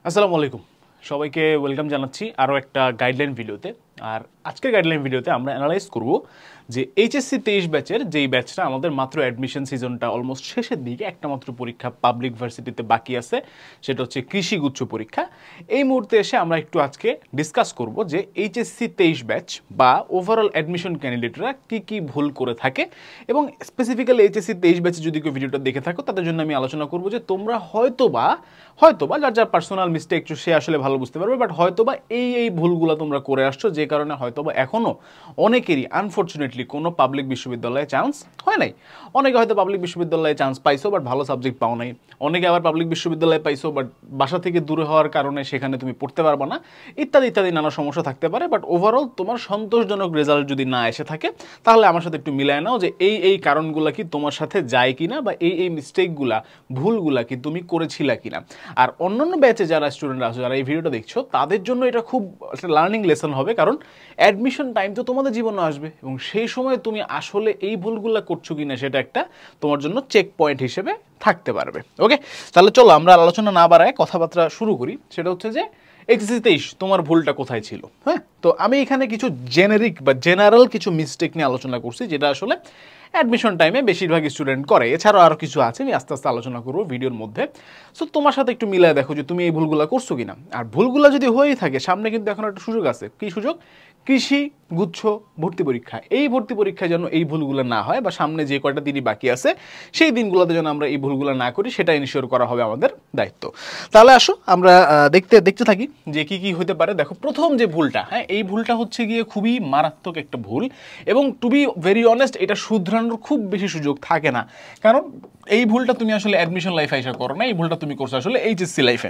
আসসালামু আলাইকুম সবাইকে ওয়েলকাম জানাচ্ছি আরও একটা গাইডলাইন ভিডিওতে। আর আজকের গাইডলাইন ভিডিওতে আমরা অ্যানালাইজ করব যে এইচএসসি 23 ব্যাচের যেই ব্যাচটা আমাদের মাত্র অ্যাডমিশন সিজনটা অলমোস্ট শেষের দিকে, একটা মাত্র পরীক্ষা পাবলিক ভার্সিটিতে বাকি আছে, সেটা হচ্ছে কৃষি গুচ্ছ পরীক্ষা। এই মুহূর্তে এসে আমরা একটু আজকে ডিসকাস করব যে এইচএসসি 23 ব্যাচ বা ওভারঅল অ্যাডমিশন ক্যান্ডিডেটরা কী কী ভুল করে থাকে, এবং স্পেসিফিক্যালি এইচএসসি 23 ব্যাচে যদি কেউ ভিডিওটা দেখে থাকো তাদের জন্য আমি আলোচনা করব যে তোমরা হয়তোবা যার যার পার্সোনাল মিস্টেক সে আসলে ভালো বুঝতে পারবে, বাট হয়তোবা এই ভুলগুলো তোমরা করে আসছো, যে কারণে হয়তোবা এখনও অনেকেরই আনফর্চুনেটলি কোনো পাবলিক বিশ্ববিদ্যালয়ে চান্স হয় নাই। অনেকে হয়তো পাবলিক বিশ্ববিদ্যালয়ে চান্স পাইছো বাট ভালো সাবজেক্ট পাও নাই, অনেকে আবার পাবলিক বিশ্ববিদ্যালয়ে পাইছো বাট বাসা থেকে দূরে হওয়ার কারণে সেখানে তুমি পড়তে পারবে না, ইত্যাদি ইত্যাদি নানা সমস্যা থাকতে পারে। বাট ওভারঅল তোমার সন্তোষজনক রেজাল্ট যদি না এসে থাকে তাহলে আমার সাথে একটু মিলায় নাও যে এই কারণগুলো কি তোমার সাথে যায় কিনা, বা এই মিস্টেকগুলা ভুলগুলা কি তুমি করেছিলা কিনা। আর অন্যান্য ব্যাচে যারা স্টুডেন্ট আছে, যারা এই ভিডিওটা দেখছো, তাদের জন্য এটা খুব একটা লার্নিং লেসন হবে, কারণ অ্যাডমিশন টাইম তো তোমাদের জীবনে আসবে এবং সেই সময় তুমি আসলে এই ভুলগুলো করছো কিনা সেটা একটা তোমার জন্য চেক পয়েন্ট হিসেবে থাকতে পারবে। ওকে, তাহলে চলো আমরা আলোচনা না বাড়ায় কথাবার্তা শুরু করি। সেটা হচ্ছে যে এইচএসসি 23 তোমার ভুলটা কোথায় ছিল। হ্যাঁ, তো আমি এখানে কিছু জেনারিক বা জেনারেল কিছু মিস্টেক নিয়ে আলোচনা করছি, যেটা আসলে অ্যাডমিশন টাইমে বেশিরভাগ স্টুডেন্ট করে। এছাড়াও আরও কিছু আছে, আমি আস্তে আস্তে আলোচনা করবো ভিডিওর মধ্যে। সো তোমার সাথে একটু মিলায় দেখো যে তুমি এই ভুলগুলো করছো কিনা। আর ভুলগুলো যদি হয়েই থাকে, সামনে কিন্তু এখন একটা সুযোগ আছে। কি সুযোগ? কৃষি গুচ্ছ ভর্তি পরীক্ষা। এই ভর্তি পরীক্ষায় যেন এই ভুলগুলো না হয়, বা সামনে যে কয়টা দিনই বাকি আছে সেই দিনগুলোতে যেন আমরা এই ভুলগুলো না করি, সেটা ইনশিওর করা হবে আমাদের দায়িত্ব। তাহলে আসো আমরা দেখতে থাকি যে কি কি হতে পারে। দেখো, প্রথম যে ভুলটা, হ্যাঁ, এই ভুলটা হচ্ছে গিয়ে খুবই মারাত্মক একটা ভুল, এবং টু বি ভেরি অনেস্ট এটা শুধরানোর খুব বেশি সুযোগ থাকে না, কারণ এই ভুলটা তুমি আসলে অ্যাডমিশন লাইফে এসে করো না, এই ভুলটা তুমি করছো আসলে এইচএসসি লাইফে।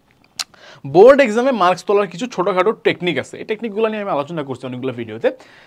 বোর্ড এক্সামে মার্কস তোলার কিছু ছোটোখাটো টেকনিক আছে, এই টেকনিকগুলো নিয়ে আমি আলোচনা করছি অনেকগুলো ভিডিওতে।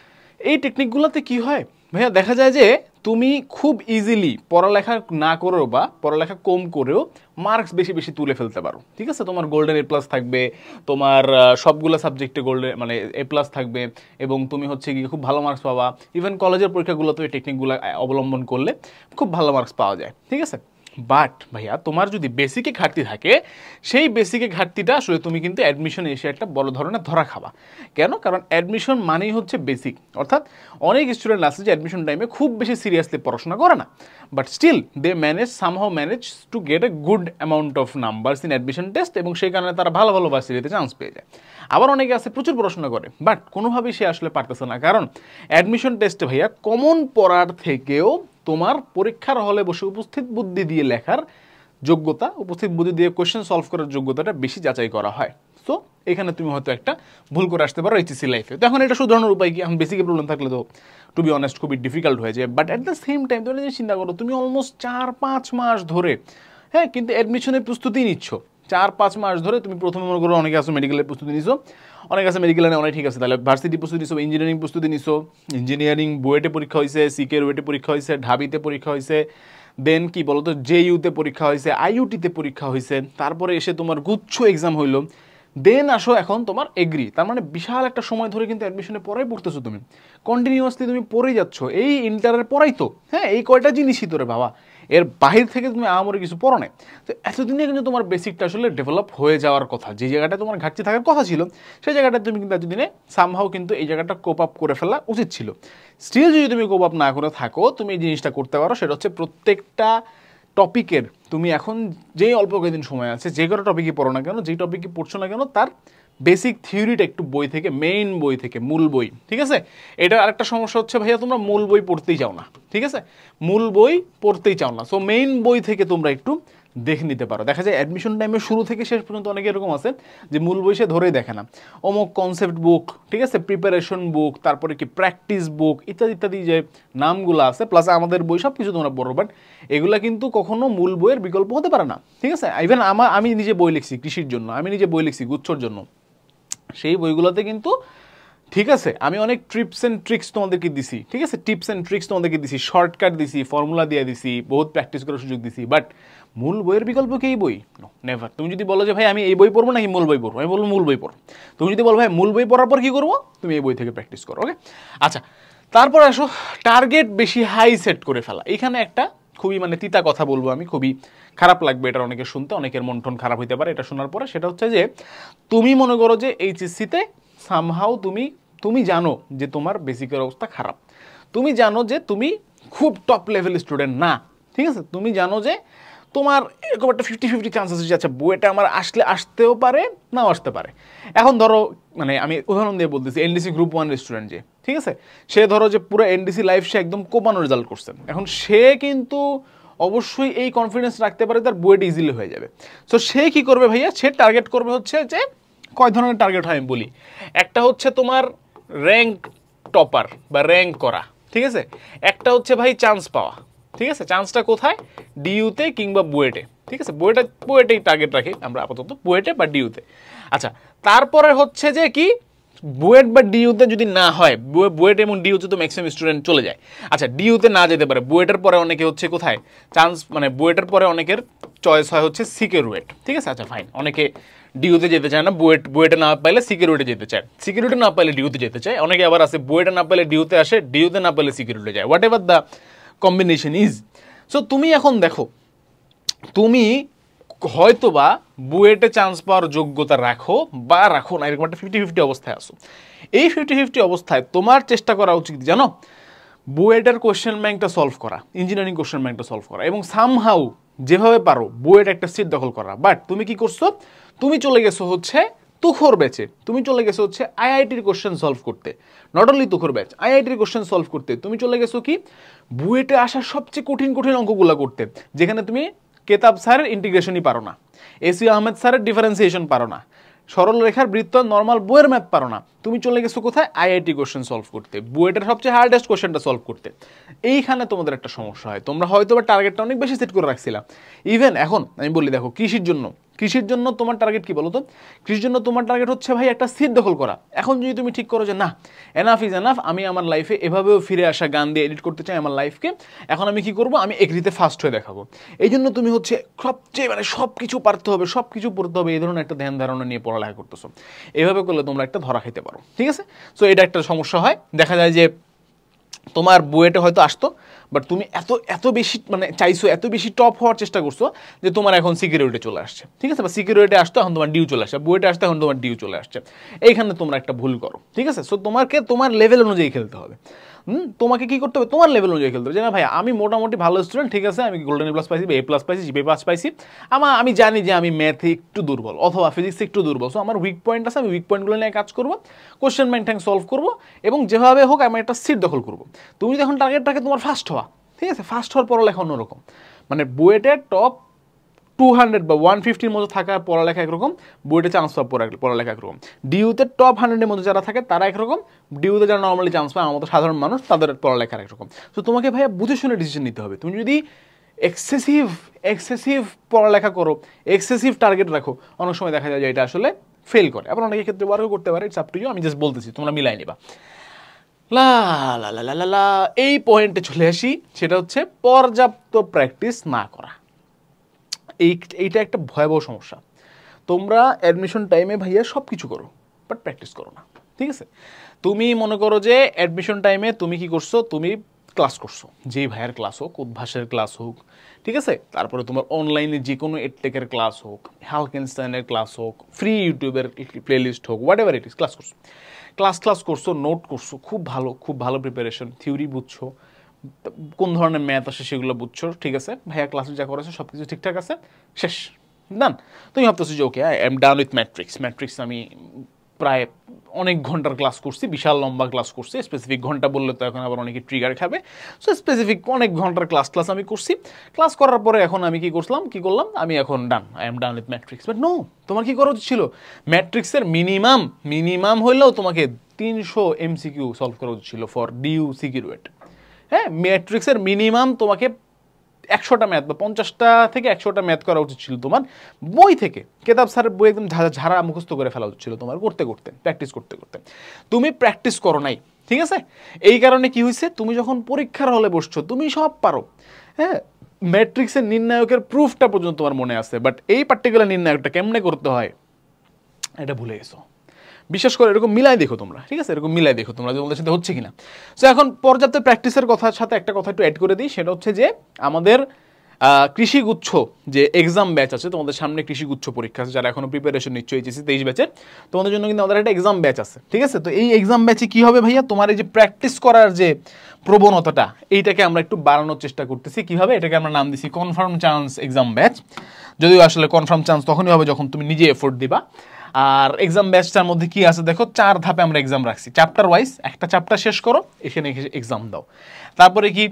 এই টেকনিকগুলোতে কি হয় ভাইয়া, দেখা যায় যে তুমি খুব ইজিলি পড়ালেখা না করেও বা পড়ালেখা কম করেও মার্কস বেশি বেশি তুলে ফেলতে পারো। ঠিক আছে, তোমার গোল্ডেন A+ থাকবে, তোমার সবগুলো সাবজেক্টে গোল্ডেন মানে A+ থাকবে, এবং তুমি হচ্ছে গিয়ে খুব ভালো মার্কস পাবা। ইভেন কলেজের পরীক্ষাগুলোতে এই টেকনিকগুলো অবলম্বন করলে খুব ভালো মার্কস পাওয়া যায়। ঠিক আছে, বাট ভাইয়া তোমার যদি বেসিকে ঘাটতি থাকে, সেই বেসিকে ঘাটতিটা আসলে তুমি কিন্তু অ্যাডমিশনে এসে একটা বড় ধরনের ধরা খাবা। কেন? কারণ অ্যাডমিশন মানেই হচ্ছে বেসিক, অর্থাৎ অনেক স্টুডেন্ট আছে যে অ্যাডমিশন টাইমে খুব বেশি সিরিয়াসলি পড়াশোনা করে না, but still they somehow manage to get a good amount of numbers in admission test, এবং সেই কারণে তারা ভালো ভালো ভার্সিটিতে চান্স পেয়ে যায়। আবার অনেকে আছে প্রচুর পড়াশোনা করে বাট কোনোভাবেই সে আসলে পারতেছে না, কারণ অ্যাডমিশন টেস্টে ভাইয়া কমন পড়ার থেকেও তোমার পরীক্ষার হলে বসে উপস্থিত বুদ্ধি দিয়ে লেখার যোগ্যতা, উপস্থিত বুদ্ধি দিয়ে কোয়েশ্চেন সলভ করার যোগ্যতাটা বেশি যাচাই করা হয়। সো এখানে তুমি হয়তো একটা ভুল করে আসতে পারো এইচএসসি লাইফে। তো এখন এটা শুধরানোর উপায় কি? এখন বেসিকে প্রবলেম থাকলে তো টু বি অনেস্ট খুবই ডিফিকাল্ট হয়ে যায়, but at the same time তুমি যদি চিন্তা করো, তুমি অলমোস্ট 4-5 মাস ধরে, হ্যাঁ, কিন্তু অ্যাডমিশনের প্রস্তুতি নিচ্ছ 4-5 মাস ধরে। তুমি প্রথমে মনে করো অনেকে আছে মেডিকেলের প্রস্তুতি নিছো, অনেক আছে মেডিকেল অনেক, ঠিক আছে, তাহলে ভার্সিটি প্রস্তুতি নিছো, ইঞ্জিনিয়ারিং প্রস্তুতি নিছো, ইঞ্জিনিয়ারিং বুয়েটে পরীক্ষা হয়েছে, সিকে রুয়েটে পরীক্ষা হয়েছে, ঢাবিতে পরীক্ষা হয়েছে, দেন কি বলতো জেইউতে পরীক্ষা হয়েছে, আইইউটিতে পরীক্ষা হয়েছে, তারপরে এসে তোমার গুচ্ছ এক্সাম হইলো, দেন আসো এখন তোমার এগ্রি। তার মানে বিশাল একটা সময় ধরে কিন্তু অ্যাডমিশনে পড়াই পড়তেছো, তুমি কন্টিনিউয়াসলি তুমি পড়েই যাচ্ছ এই ইন্টারের পড়াই তো, হ্যাঁ, এই কয়টা জিনিসই তোরে বাবা, এর বাহির থেকে তুমি আমারে কিছু পড়ো না। তো এতদিনে কিন্তু তোমার বেসিকটা আসলে ডেভেলপ হয়ে যাওয়ার কথা, যে জায়গাটা তোমার ঘাটতি থাকার কথা ছিল সেই জায়গাটা তুমি কিন্তু এতদিনে সামহাও কিন্তু এই জায়গাটা কোপ আপ করে ফেলা উচিত ছিল। স্টিল যদি তুমি কোপ আপ না করে থাকো, তুমি এই জিনিসটা করতে পারো, সেটা হচ্ছে প্রত্যেকটা টপিকের তুমি এখন যেই অল্প কয়েকদিন সময় আছে, যে কোনো টপিকই পড়ো না কেন, যেই টপিকই পড়ছো না কেন, তার বেসিক থিওরিটা একটু বই থেকে, মেইন বই থেকে, মূল বই। ঠিক আছে, এটা আরেকটা সমস্যা হচ্ছে ভাইয়া, তোমরা মূল বই পড়তেই চাও না। ঠিক আছে, মূল বই পড়তেই চাও না, সো মেইন বই থেকে তোমরা একটু দেখে নিতে পারো। দেখা যায় অ্যাডমিশন টাইমে শুরু থেকে শেষ পর্যন্ত অনেকে এরকম আছে যে মূল বই সে ধরেই দেখে না, অমুক কনসেপ্ট বুক, ঠিক আছে, প্রিপারেশন বুক, তারপরে কি প্র্যাকটিস বুক, ইত্যাদি ইত্যাদি যে নামগুলো আছে, প্লাস আমাদের বই, সব কিছু তোমরা পড়ো, বাট এগুলা কিন্তু কখনো মূল বইয়ের বিকল্প হতে পারে না। ঠিক আছে, ইভেন আমি নিজে বই লিখছি কৃষির জন্য, আমি নিজে বই লিখছি গুচ্ছর জন্য, সেই বইগুলোতে কিন্তু, ঠিক আছে, আমি অনেক টিপস অ্যান্ড ট্রিক্স তোমাদেরকে দিছি, ঠিক আছে, টিপস অ্যান্ড ট্রিক্স তোমাদেরকে দিছি, শর্টকাট দিছি, ফর্মুলা দিয়ে দিছি, বহুত প্র্যাকটিস করার সুযোগ দিছি, বাট মূল বইয়ের বিকল্প কি এই বই? No, never. তুমি যদি বলো যে ভাই আমি এই বই পড়বো নাকি মূল বই পড়বো, আমি বলবো মূল বই পড়ো। তুমি যদি বলো ভাই মূল বই পড়ার পর কি করবো, তুমি এই বই থেকে প্র্যাকটিস করো। ওকে, আচ্ছা, তারপর আসো টার্গেট বেশি হাই সেট করে ফেলা। এখানে একটা খুবই মানে তিতা কথা বলবো আমি, খুবই খারাপ লাগবে এটা অনেকের শুনতে, অনেকের মন টন খারাপ হইতে পারে এটা শোনার পরে। সেটা হচ্ছে যে তুমি মনে করো যে এইচএসসিতে সামহাও তুমি জানো যে তোমার বেসিকের অবস্থা খারাপ, তুমি জানো যে তুমি খুব টপ লেভেল স্টুডেন্ট না, ঠিক আছে, তুমি জানো যে তোমার এরকম একটা 50-50 চান্স আছে যে আচ্ছা বইটা আমার আসতেও পারে নাও আসতে পারে। এখন ধরো মানে আমি উদাহরণ দিয়ে বলতেছি, এনডিসি গ্রুপ 1 স্টুডেন্ট যে, ঠিক আছে, সে ধরো যে পুরো এনডিসি লাইফ সে একদম কোপানো রেজাল্ট করছে, এখন সে কিন্তু অবশ্যই এই কনফিডেন্স রাখতে পারে তার বইটা ইজিলি হয়ে যাবে। সো সে কি করবে ভাইয়া, সে টার্গেট করবে হচ্ছে যে কয় ধরনের টার্গেট হয় আমি বলি। একটা হচ্ছে তোমার র্যাঙ্ক টপার বা র্যাঙ্ক করা, ঠিক আছে, একটা হচ্ছে ভাই চান্স পাওয়া, ঠিক আছে, চান্সটা কোথায়, ডিইউতে কিংবা বুয়েটে, ঠিক আছে, বুয়েটেই টার্গেট রাখি আমরা আপাতত, বুয়েটে বা ডিইউতে। আচ্ছা, তারপরে হচ্ছে যে কি বুয়েট বা ডিইউতে যদি না হয়, বুয়েট এবং ডিইউতে তো ম্যাক্সিমাম স্টুডেন্ট চলে যায়। আচ্ছা, ডিইউতে না যেতে পারে, বুয়েটের পরে অনেকে হচ্ছে কোথায় চান্স, মানে বুয়েটের পরে অনেকের চয়েস হয় হচ্ছে সিকিউরুয়েট, ঠিক আছে, আচ্ছা ফাইন, অনেকে ডিইউতে যেতে চায় না, বুয়েটে না পাইলে সিকিউরিটি যেতে চায়, সিকিউরিটি না পাইলে ডিইউতে যেতে চায়, অনেকে আবার আছে বুয়েটে না পাইলে ডিইউতে আসে, ডিইউতে না পাইলে সিকিউরিটি যায়, whatever the combination is. So তুমি এখন দেখো, তুমি হয়তোবা বুয়েটে চান্স পাওয়ার যোগ্যতা রাখো বা রাখো না, এরকম একটা 50-50 অবস্থায় আসো। এই 50-50 অবস্থায় তোমার চেষ্টা করা উচিত জানো, বুয়েটের কোশ্চেন ব্যাংকটা সলভ করা, ইঞ্জিনিয়ারিং কোশ্চেন ব্যাংকটা সলভ করা, এবং সামহাউ যেভাবে পারো বুয়েট একটা সিট দখল করা। বাট তুমি কি করছো, তুমি চলে গেছো হচ্ছে তুখোর ব্যাচে, তুমি চলে গেছো হচ্ছে আইআইটির কোশ্চেন সলভ করতে, নট অনলি তুখোর ব্যাচ, আইআইটির কোশ্চেন সলভ করতে তুমি চলে গেছো কি বুয়েটে আসার সবচেয়ে কঠিন কঠিন অঙ্কগুলো করতে, যেখানে তুমি কেতাব স্যারের ইন্টিগ্রেশনই পারো না, এসি আহমেদ স্যারের ডিফারেন্সিয়েশন পারো না, সরল রেখার বৃত্ত নর্মাল বইয়ের ম্যাথ পারো না, তুমি চলে গেছো কোথায় আইআইটি কোশ্চেন সলভ করতে, বুয়েটের সবচেয়ে হার্ডেস্ট কোশ্চেনটা সলভ করতে। এইখানে তোমাদের একটা সমস্যা হয়, তোমরা হয়তো বা টার্গেটটা অনেক বেশি সেট করে রাখছিলাম। ইভেন এখন আমি বলি দেখো, কৃষির জন্য তোমার টার্গেট কি বলো তো, কৃষির জন্য তোমার টার্গেট হচ্ছে ভাই একটা সিট দখল করা। এখন যদি তুমি ঠিক করো যে না, এনাফ ইজ এনাফ, আমি আমার লাইফে এভাবেও ফিরে আসা গান দিয়ে এডিট করতে চাই আমার লাইফকে, এখন আমি কি করব, আমি এগ্রিতে ফার্স্ট হয়ে দেখাবো। এই জন্য তুমি হচ্ছে সবচেয়ে মানে সব কিছু পারতে হবে, সব কিছু পড়তে হবে, এই ধরনের একটা ধ্যান ধারণা নিয়ে পড়ালেখা করতেছো, এভাবে করলে তোমরা একটা ধরা খেতে পারো, ঠিক আছে। সো এটা একটা সমস্যা হয়, দেখা যায় যে তোমার বুয়েটে হয়তো আসতো, বাট তুমি এত এত বেশি মানে চাইছো, এত বেশি টপ হওয়ার চেষ্টা করছো যে তোমার এখন সিকিউরিটি চলে আসছে, ঠিক আছে, বা সিকিউরিটি আসতো এখন তোমার ডিউ চলে আসছে, বুয়েটে আসতো এখন তোমার ডিউ চলে আসছে, এইখানে তোমরা একটা ভুল করো, ঠিক আছে। সো তোমাকে তোমার লেভেল অনুযায়ী খেলতে হবে, তোমাকে কি করতে হবে, তোমার লেভেল অনুযায়ী খেলতে হবে, যে না ভাই আমি মোটামুটি ভালো স্টুডেন্ট, ঠিক আছে, আমি গোল্ডেন প্লাস পাইছি, এ প্লাস পাইছি, জিপি পাস পাইছি, আমি জানি যে আমি ম্যাথে একটু দুর্বল অথবা ফিজিক্সে একটু দুর্বল, সো আমার উইক পয়েন্ট আছে, আমি উইক পয়েন্টগুলো নিয়ে কাজ করবো, কোশ্চেন ব্যাংক ট্যাঙ্ক সলভ করবো, এবং যেভাবে হোক আমি একটা সিট দখল করবো। তুমি যদি এখন টার্গেট রাখে তোমার ফার্স্ট হওয়া, ঠিক আছে, ফার্স্ট হওয়ার পড়ালেখা অন্যরকম, মানে বুয়েটের টপ 200 বা 150-র মধ্যে থাকা পড়ালেখা একরকম, বুয়েটে চান্স পাওয়া পড়ালেখা একরকম, ডিউতে টপ 100-এর মধ্যে যারা থাকে তারা একরকম, ডিউতে যারা নর্মালি চান্স পায় আমার মতো সাধারণ মানুষ তাদের পড়ালেখা একরকম। তো তোমাকে ভাইয়া বুঝে শুনে ডিসিশন নিতে হবে। তুমি যদি এক্সেসিভ পড়ালেখা করো, এক্সেসিভ টার্গেট রাখো, অনেক সময় দেখা যায় যে এটা আসলে ফেল করে, আবার অনেকের ক্ষেত্রে ওয়ার্কও করতে পারে, ইটস আপ টু ইউ, আমি জাস্ট বলতেছি তোমরা মিলাই নিবা। লা লা লা লা লা এই পয়েন্টে চলে আসি, সেটা হচ্ছে পর্যাপ্ত প্র্যাকটিস না করা। এইটা একটা ভয়াবহ সমস্যা। তোমরা অ্যাডমিশন টাইমে ভাইয়া সব কিছু করো, বাট প্র্যাকটিস করো না, ঠিক আছে। তুমি মনে করো যে অ্যাডমিশন টাইমে তুমি কি করছো, তুমি ক্লাস করছো, যেই ভাইয়ের ক্লাস হোক, উদ্ভাসের ক্লাস হোক, ঠিক আছে, তারপরে তোমার অনলাইনে যে কোনো এডটেকের ক্লাস হোক, হ্যালকেনস্টাইনের ক্লাস হোক, ফ্রি ইউটিউবের প্লেলিস্ট হোক, whatever it is, class করছো, নোট করছো, খুব ভালো প্রিপারেশন, থিওরি বুঝছো, কোন ধরনের ম্যাথ আসে সেগুলো বুঝছো, ঠিক আছে, ভাইয়া ক্লাসে যা করেছে সব কিছু ঠিকঠাক আছে, শেষ, ডান। তুমি ভাবতেছো যে okay I am done with matrix আমি প্রায় অনেক ঘন্টার ক্লাস করছি, বিশাল লম্বা ক্লাস করছি, স্পেসিফিক ঘন্টা বললে তো এখন আবার অনেকে ট্রিগার খাবে, সো স্পেসিফিক অনেক ঘন্টার ক্লাস আমি করছি, ক্লাস করার পরে এখন আমি কি করলাম, আমি এখন done, I am done with matrix. But no, তোমার কি করা উচিত ছিল, ম্যাট্রিক্সের মিনিমাম হইলেও তোমাকে 300 MCQ সলভ করা উচিত ছিল ফর ডিউ সিকিউরিট। হ্যাঁ, ম্যাট্রিক্সের মিনিমাম তোমাকে 100টা ম্যাথ বা 50টা থেকে 100টা ম্যাথ করা উচিত ছিল তোমার বই থেকে, কেতাব স্যারের বই একদম ঝাড়া মুখস্থ করে ফেলা উচিত ছিল তোমার, প্র্যাকটিস করতে তুমি প্র্যাকটিস করো নাই, ঠিক আছে। এই কারণে কি হয়েছে, তুমি যখন পরীক্ষার হলে বসছো তুমি সব পারো, হ্যাঁ, ম্যাট্রিক্সের নির্ণায়কের প্রুফটা পর্যন্ত তোমার মনে আছে, বাট এই পার্টিকুলার নির্ণায়কটা কেমনে করতে হয় এটা ভুলে গেছো। বিশ্বাস করে এরকম মিলাই দেখো তোমরা, ঠিক আছে, এরকম মিলাই দেখো তোমরা যে তোমাদের সাথে হচ্ছে কিনা। সো এখন পর্যাপ্ত প্র্যাকটিসের কথার সাথে একটা কথা একটু অ্যাড করে দিই, সেটা হচ্ছে যে আমাদের কৃষিগুচ্ছ যে এক্সাম ব্যাচ আছে, তোমাদের সামনে কৃষিগুচ্ছ পরীক্ষা আছে, যারা এখনো প্রিপারেশন নিচ্ছ এইচএসসি 23 ব্যাচের, তোমাদের জন্য কিন্তু আমাদের একটা এক্সাম ব্যাচ আছে, ঠিক আছে। তো এই এক্সাম ব্যাচে কি হবে ভাইয়া, তোমার এই যে প্র্যাকটিস করার যে প্রবণতাটা, এইটাকে আমরা একটু বাড়ানোর চেষ্টা করতেছি। কিভাবে? এটাকে আমরা নাম দিছি কনফার্ম চান্স এক্সাম ব্যাচ। যদিও আসলে কনফার্ম চান্স তখনই হবে যখন তুমি নিজে এফোর্ট দিবা। আর এক্সাম ব্যাচটার মধ্যে কি আছে দেখো, 4 ধাপে আমরা এক্সাম রাখছি, চ্যাপ্টার ওয়াইজ। একটা চ্যাপ্টার শেষ করো, এখানে এক্সাম দাও। তারপরে কি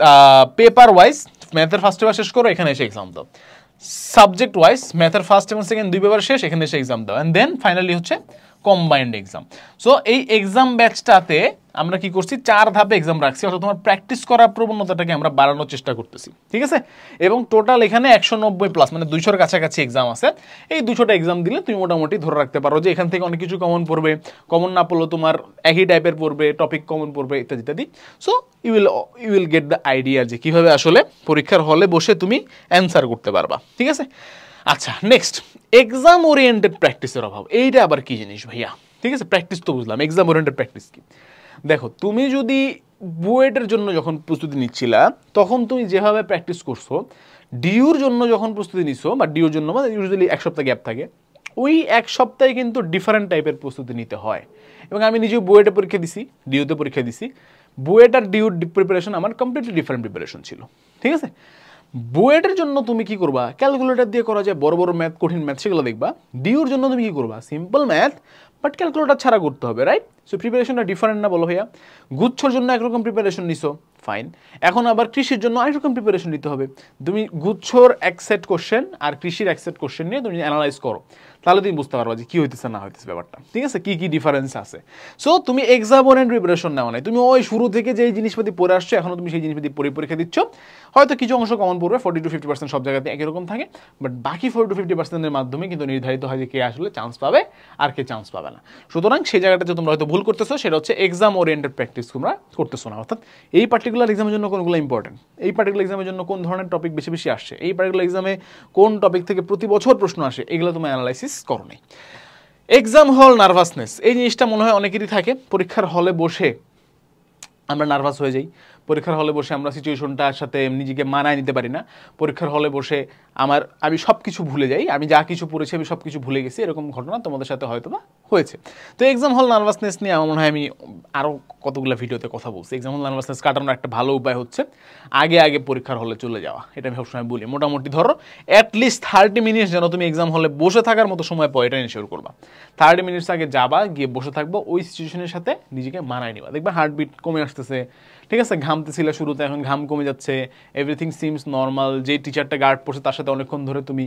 পেপার ওয়াইজ, ম্যাথের ফার্স্ট পেপার শেষ করো, এখানে এসে এক্সাম দাও। সাবজেক্ট ওয়াইজ ম্যাথের ফার্স্ট এবং সেকেন্ড 2 পেপার শেষ, এখানে এসে এক্সাম দাও। অ্যান্ড দেন ফাইনালি হচ্ছে কম্বাইন্ড এক্সাম। সো এই এক্সাম ব্যাচটাতে আমরা কি করছি, 4 ধাপে এক্সাম রাখছি, অর্থাৎ তোমার প্র্যাকটিস করার প্রবণতাটাকে আমরা বাড়ানোর চেষ্টা করতেছি, ঠিক আছে। এবং টোটাল এখানে 190+ মানে 200-র কাছাকাছি এক্সাম আছে। এই 200টা এক্সাম দিলে তুমি মোটামুটি ধরে রাখতে পারো যে এখান থেকে অনেক কিছু কমন পড়বে, কমন না পড়লেও তোমার একই টাইপের পড়বে, টপিক কমন পড়বে, ইত্যাদি ইত্যাদি। So you will get the idea যে কীভাবে আসলে পরীক্ষার হলে বসে তুমি অ্যান্সার করতে পারবা, ঠিক আছে। আচ্ছা, নেক্সট, এক্সাম ওরিয়েন্টেড প্র্যাকটিসের অভাব। এইটা আবার কি জিনিস ভাইয়া? ঠিক আছে, প্র্যাকটিস তো বুঝলাম, এক্সাম ওরিয়েন্টেড প্র্যাকটিস কি? দেখো, তুমি যদি বুয়েটের জন্য যখন প্রস্তুতি নিচ্ছিলা, তখন তুমি যেভাবে প্র্যাকটিস করছো, ডিউর জন্য যখন প্রস্তুতি নিছো, বা ডিউর জন্য মানে ইউজুয়ালি 1 সপ্তাহ গ্যাপ থাকে, ওই 1 সপ্তাহে কিন্তু ডিফারেন্ট টাইপের প্রস্তুতি নিতে হয়। এবং আমি নিজেও বুয়েটে পরীক্ষা দিছি, ডিউতে পরীক্ষা দিছি। বুয়েট আর ডিউর প্রিপারেশন আমার কমপ্লিটলি ডিফারেন্ট প্রিপারেশন ছিল, ঠিক আছে। বুয়েটের জন্য তুমি কি করবা, ক্যালকুলেটর দিয়ে করা যায় বড় বড় ম্যাথ, কঠিন ম্যাথ, সেগুলো দেখবা। ডিউর জন্য তুমি কি করবা, সিম্পল ম্যাথ বাট ক্যালকুলেটর ছাড়া করতে হবে, রাইট? সো প্রিপারেশনটা ডিফারেন্ট না, বলো ভাইয়া? গুচ্ছর জন্য একরকম প্রিপারেশন নিছো, ফাইন। এখন আবার কৃষির জন্য আরেক রকম প্রিপারেশন নিতে হবে। তুমি গুচ্ছর এক সেট কোশ্চেন আর কৃষির এক সেট কোশ্চেন নিয়ে তুমি অ্যানালাইজ করো, তাহলে তুমি বুঝতে পারবা যে কি হইতেছে না হইতেছে ব্যাপারটা, ঠিক আছে, কি কি ডিফারেন্স আছে। সো তুমি এক্সাম ওরিয়েন্টেড প্রিপারেশন নেওয়া নাই, তুমি ওই শুরু থেকে যেই জিনিসপাতি পড়ে আসছো, এখনো তুমি সেই জিনিসপাতি পরীক্ষা দিচ্ছ। হয়তো কিছু অংশ কমন পড়বে, 40-50% সব জায়গাতে একই রকম থাকে, বাট বাকি 40-50%-এর মাধ্যমে কিন্তু নির্ধারিত হয় যে কে আসলে চান্স পাবে আর কে চান্স পাবে না। সুতরাং সেই জায়গাটাতে তোমরা হয়তো ভুল করতেছো, সেটা হচ্ছে এক্সাম ওরিয়েন্টেড প্র্যাকটিস তোমরা করতেছো না। অর্থাৎ এই পার্টিকুলার এক্সামের জন্য কোনগুলো ইম্পর্টেন্ট, এই পার্টিকুলার এক্সামের জন্য কোন ধরনের টপিক বেশি বেশি আসছে, এই পার্টিকুলার এক্সামে কোন টপিক থেকে প্রতি বছর প্রশ্ন আসে, এগুলো তুমি অ্যানালাইসিস করো নাই। এক্সাম হল নার্ভাসনেস, এই জিনিসটা মনে হয় অনেকেরই থাকে। পরীক্ষার হলে বসে আমরা নার্ভাস হয়ে যাই, পরীক্ষার হলে বসে আমরা সিচুয়েশনটার সাথে নিজেকে মানায় নিতে পারি না, পরীক্ষার হলে বসে আমি সব কিছু ভুলে যাই, আমি যা কিছু পড়েছি আমি সব কিছু ভুলে গেছি, এরকম ঘটনা তোমাদের সাথে হয়তো বা হয়েছে। তো এক্সাম হল নার্ভাসনেস নিয়ে আমার মনে হয় আমি আরও কতগুলো ভিডিওতে কথা বলছি। এক্সাম হল নার্ভাসনেস কাটানোর একটা ভালো উপায় হচ্ছে আগে আগে পরীক্ষার হলে চলে যাওয়া। এটা আমি সবসময় বলি, মোটামুটি ধরো অ্যাটলিস্ট 30 মিনিটস যেন তুমি এক্সাম হলে বসে থাকার মতো সময় পাও, এটা ইনশিওর করবা। 30 মিনিটস আগে যাবা, গিয়ে বসে থাকবো, ওই সিচুয়েশনের সাথে নিজেকে মানায় নিবা, দেখবা হার্টবিট কমে আসতেছে, ঠিক আছে। ঘামতেছিল শুরুতে, এখন ঘাম কমে যাচ্ছে, এভরিথিং সিমস নর্মাল। যে টিচারটা গার্ড পড়ছে তার সাথে অনেকক্ষণ ধরে তুমি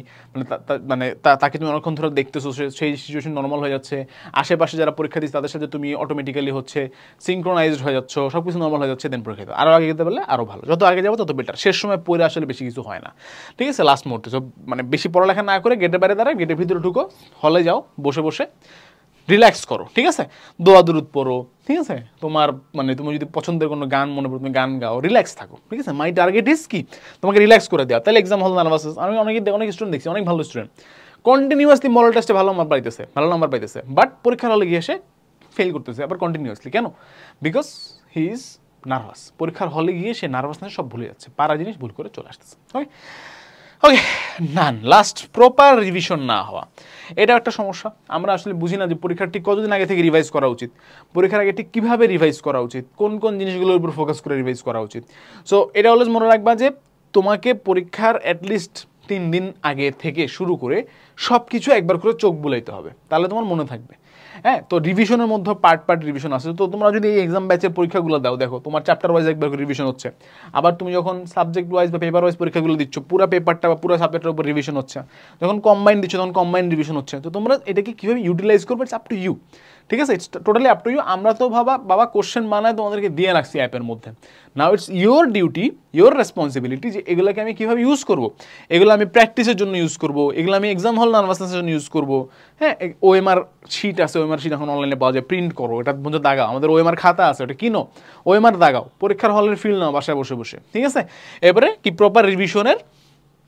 তাকে তুমি অনেকক্ষণ ধরে দেখতেছো, সেই সিচুয়েশন নর্মাল হয়ে যাচ্ছে। আশেপাশে যারা পরীক্ষা দিচ্ছে তাদের সাথে তুমি অটোমেটিক্যালি হচ্ছে সিনক্রোনাইজড হয়ে যাচ্ছ, সব কিছু নর্মাল হয়ে যাচ্ছে, দেন পরীক্ষা দিতে আরও আগে যেতে পারলে আরও ভালো। যত আগে যাবো তত বেটার। শেষ সময় পড়ে আসলে বেশি কিছু হয় না, ঠিক আছে। লাস্ট মুহূর্তে সব বেশি পড়ালেখা না করে গেটের বাইরে দাঁড়ায়, গেটের ভিতরে ঢুকো, হলে যাও, বসে বসে রিল্যাক্স করো, ঠিক আছে। দোয়া দুরুদ পড়ো, ঠিক আছে। তোমার তুমি যদি পছন্দের কোনো গান মনে পড়ো, তুমি গান গাও, রিল্যাক্স থাকো, ঠিক আছে। মাই টার্গেট ইজ কি, তোমাকে রিল্যাক্স করে দেওয়া। তাহলে এক্সাম হল নার্ভাসনেস। আমি অনেক স্টুডেন্ট দেখছি, অনেক ভালো স্টুডেন্ট কন্টিনিউয়াসলি মডেল টেস্টে ভালো নাম্বার পাইতেছে, বাট পরীক্ষার হলে গিয়ে এসে ফেল করতেছে আবার কন্টিনিউয়াসলি। কেন? Because he is nervous. পরীক্ষার হলে গিয়ে সে নার্ভাসনেস সব ভুলে যাচ্ছে, পারা জিনিস ভুল করে চলে আসতেছে। Okay okay last, proper revision না হওয়া, এটা একটা সমস্যা। আমরা আসলে বুঝি না যে পরীক্ষার ঠিক কতদিন আগে থেকে রিভাইজ করা উচিত, পরীক্ষার আগে ঠিক কীভাবে রিভাইজ করা উচিত, কোন কোন জিনিসগুলোর উপর ফোকাস করে রিভাইজ করা উচিত। সো এটা অলওয়েজ মনে রাখবা যে তোমাকে পরীক্ষার অ্যাটলিস্ট 3 দিন আগে থেকে শুরু করে সব কিছু একবার করে চোখ বুলাইতে হবে, তাহলে তোমার মনে থাকবে। হ্যাঁ, তো রিভিশনের মধ্যে পার্ট রিভিশন আছে। তো তোমরা যদি এই এক্সাম ব্যাচের পরীক্ষাগুলো দাও, দেখো তোমার চ্যাপ্টার ওয়াইজ একবার করে রিভিশন হচ্ছে, আবার তুমি যখন সাবজেক্ট ওয়াইজ বা পেপার ওয়াইজ পরীক্ষাগুলো দিচ্ছ, পুরো পেপারটা বা পুরো সাবজেক্টের উপর রিভিশন হচ্ছে, যখন কম্বাইন দিচ্ছ তখন কম্বাইন রিভিশন হচ্ছে। তো তোমরা এটাকে কীভাবে ইউটিলাইজ করবে, ইটস আপ টু ইউ, ঠিক আছে। It's totally up to you. আমরা তো বাবা কোশ্চেন বানায় তোমাদেরকে দিয়ে রাখছি অ্যাপের মধ্যে, now it's your duty, your responsibility যে এগুলোকে আমি কীভাবে ইউজ করবো। এগুলো আমি প্র্যাকটিসের জন্য ইউজ করবো, এগুলো আমি এক্সাম হল নার্ভাসনেসের জন্য ইউজ করবো। হ্যাঁ, ওএমআর শিট আছে, ওএমআর শিট এখন অনলাইনে পাওয়া যায়, প্রিন্ট করো, এটা মধ্যে দাগাও। আমাদের ওএমআর খাতা আছে, ওটা কিনো, ওএমআর দাগাও, পরীক্ষার হলের ফিল নাও বাসায় বসে বসে, ঠিক আছে। এবারে কি প্রপার রিভিশনের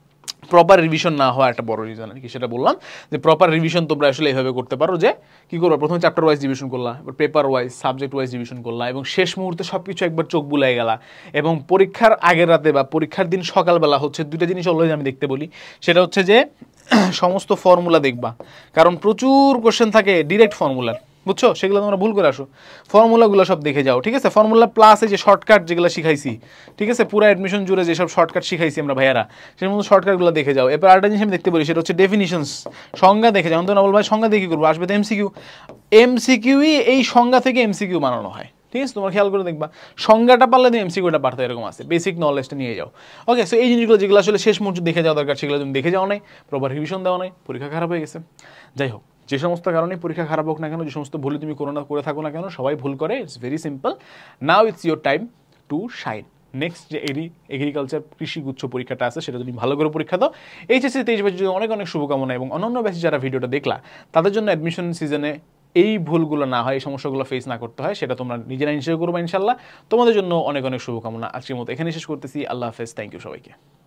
প্রপার রিভিশন না হওয়া একটা বড় রিজন আর কি, সেটা বললাম যে প্রপার রিভিশন তোমরা আসলে এইভাবে করতে পারো যে কি করবা, প্রথমে চ্যাপ্টার ওয়াইজ রিভিশন করলা, এবার paper wise subject wise revision করলা, এবং শেষ মুহূর্তে সব কিছু একবার চোখ বুলাই গেলা, এবং পরীক্ষার আগের রাতে বা পরীক্ষার দিন সকালবেলা হচ্ছে দুইটা জিনিস অলওয়েজ আমি দেখতে বলি, সেটা হচ্ছে যে সমস্ত ফর্মুলা দেখবা, কারণ প্রচুর কোশ্চেন থাকে ডিরেক্ট ফর্মুলার, বুঝছো, সেগুলো তোমরা ভুল করে আসো, ফর্মুলাগুলো সব দেখে যাও, ঠিক আছে, ফর্মুলা প্লাস এই যে শর্টকাট যেগুলো শিখাইছি, ঠিক আছে, পুরো অ্যাডমিশন জুড়ে যেসব শর্টকাট শিখাইছি আমরা ভাইয়ারা, সেই মতো শর্টকাটগুলো দেখে যাও। এরপর আরেকটা জিনিস আমি দেখতে বলি, সেটা হচ্ছে ডেফিনিশনস, সংজ্ঞা দেখে যাও। তো না বল ভাই সংজ্ঞা দেখে করবো, আসবে তো এমসিকিউ, এমসিকিউই এই সংজ্ঞা থেকে এমসিকিউ বানানো হয়, ঠিক আছে, তোমার খেয়াল করে দেখবা, সংজ্ঞাটা পারলে তুমি এমসিকিউটা পারতে, এরকম আছে, বেসিক নলেজটা নিয়ে যাও। ওকে, সো এই জিনিসগুলো যেগুলো আসলে শেষ মুহূর্তে দেখে যাওয়া দরকার, সেগুলো তুমি দেখে যাও নাই, প্রপার রিভিশন দেওয়া নাই, পরীক্ষা খারাপ হয়ে গেছে। যাই হোক, যে সমস্ত কারণে পরীক্ষা খারাপ হোক না কেন, যে সমস্ত ভুল তুমি করে থাকো না কেন, সবাই ভুল করে, it's very simple. Now it's your time to shine. Next যে এগ্রিকালচার কৃষিগুচ্ছ পরীক্ষাটা আছে, সেটা তুমি ভালো করে পরীক্ষা দাও। এইচএসসি 23 ব্যাচের জন্য অনেক অনেক শুভকামনা, এবং অন্যান্য ব্যাচে যারা ভিডিওটা দেখলা তাদের জন্য অ্যাডমিশন সিজনে এই ভুলগুলো না হয়, এই সমস্যাগুলো ফেস না করতে হয়, সেটা তোমরা নিজেরা নিশ্চয় করবে ইনশাল্লাহ। তোমাদের জন্য অনেক অনেক শুভকামনা। আজকের মতো এখানে শেষ করতেছি। আল্লাহ হাফেজ, থ্যাংক ইউ সবাইকে।